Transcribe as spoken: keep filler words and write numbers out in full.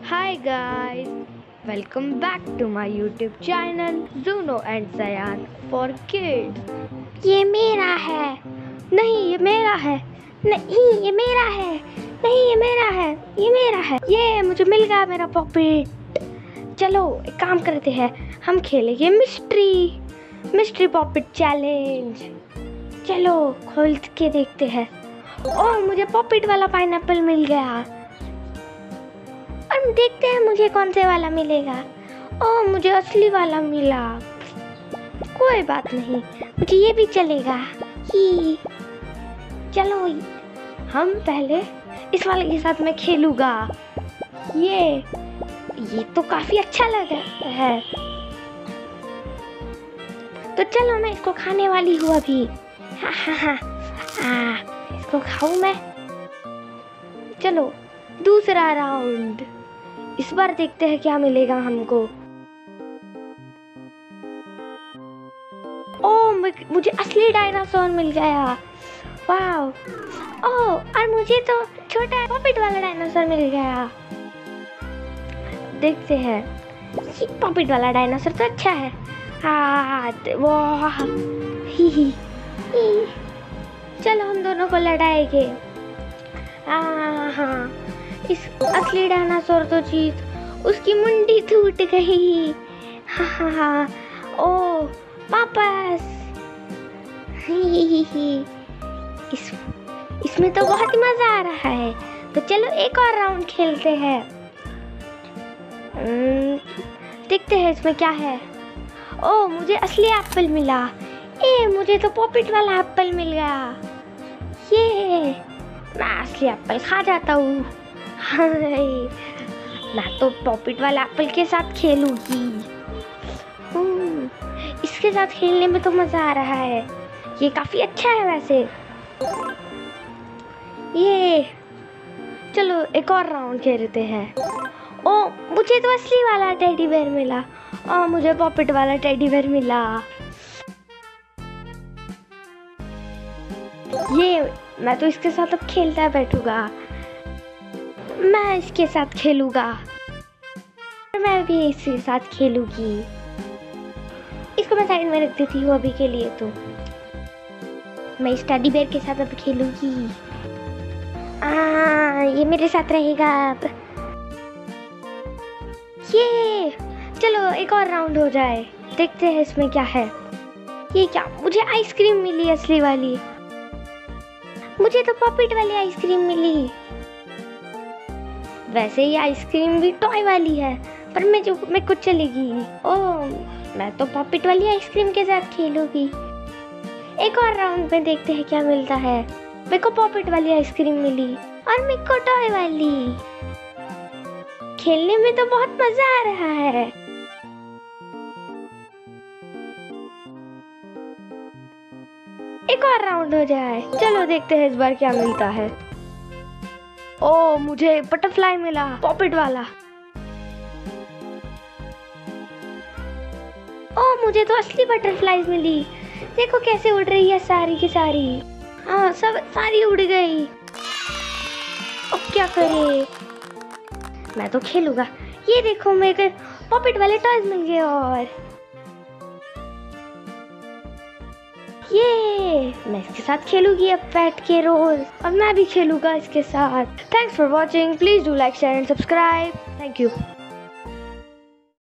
Hi guys, welcome back to my YouTube channel Zuno and Zayan for Kids. ये मेरा है, नहीं ये मेरा है, नहीं ये मेरा है, नहीं ये मेरा है, ये मेरा है, ये मुझे मिल गया मेरा पॉपिट। चलो एक काम करते हैं, हम खेलेंगे मिस्ट्री मिस्ट्री पॉपिट चैलेंज। चलो खोल के देखते हैं। ओह मुझे पॉपिट वाला पाइनएप्पल मिल गया और देखते हैं मुझे कौन से वाला मिलेगा। ओह मुझे असली वाला मिला, कोई बात नहीं, मुझे ये भी चलेगा ही। चलो हम पहले इस वाले के साथ मैं खेलूंगा। ये ये तो काफी अच्छा लग रहा है, तो चलो मैं इसको खाने वाली हूँ अभी। हाँ हाँ हाँ हाँ, इसको खाऊं मैं। चलो दूसरा राउंड, इस बार देखते हैं क्या मिलेगा हमको। ओह मुझे असली डायनासोर मिल गया, वाह। ओह और मुझे तो छोटा पॉपिट वाला डायनासोर मिल गया। देखते हैं, ये पॉपिट वाला डायनासोर तो अच्छा है। हाँ वाह, ही ही ही। चलो हम दोनों को लड़ाएंगे। हाँ हाँ, इस असली डायनासोर तो जीत, उसकी मुंडी टूट गई। हाँ हाँ हाँ, ओ वापस। ही ही ही। इस इसमें तो बहुत ही मजा आ रहा है, तो चलो एक और राउंड खेलते हैं। देखते हैं इसमें क्या है। ओ मुझे असली एप्पल मिला। ए मुझे तो पॉपिट वाला एप्पल मिल गया। ये मैं असली एप्पल खा जाता हूँ। मैं तो पॉपिट वाला एप्पल के साथ खेलूंगी। इसके साथ खेलने में तो मजा आ रहा है, ये काफी अच्छा है वैसे। ये चलो एक और राउंड खेलते हैं। ओ मुझे तो असली वाला टेडी बेयर मिला और मुझे पॉपिट वाला टेडी बेयर मिला। ये मैं तो इसके साथ अब खेलता बैठूंगा। मैं इसके साथ खेलूंगा, मैं भी इसके साथ खेलूंगी। इसको मैं साइड में रख देती हूँ अभी के लिए। तो मैं इस टेडी बेयर के साथ अब खेलूंगी। आ, ये मेरे साथ रहेगा अब। ये चलो एक और राउंड हो जाए, देखते हैं इसमें क्या है। ये क्या, मुझे आइसक्रीम मिली असली वाली। मुझे तो पॉपिट वाली आइसक्रीम मिली। वैसे ये आइसक्रीम भी टॉय वाली है, पर मैं जो मैं कुछ चलेगी। ओह मैं तो पॉपिट वाली आइसक्रीम के साथ खेलूंगी। एक और राउंड में देखते हैं क्या मिलता है। मेरे को पॉपिट वाली आइसक्रीम मिली और मेरे को टॉय वाली। खेलने में तो बहुत मजा आ रहा है। एक और राउंड हो जाए, चलो देखते हैं इस बार क्या मिलता है। ओ मुझे बटरफ्लाई मिला, पॉपिट वाला। ओ मुझे तो असली बटरफ्लाईज मिली, देखो कैसे उड़ रही है सारी की सारी। हाँ सब सारी उड़ गई। अब क्या करे, मैं तो खेलूंगा। ये देखो मेरे पॉपिट वाले टॉयज मिल गए। और ये मैं इसके साथ खेलूंगी अब बैठ के रोज। अब मैं भी खेलूंगा इसके साथ। Thanks for watching, please do like share and subscribe. Thank you.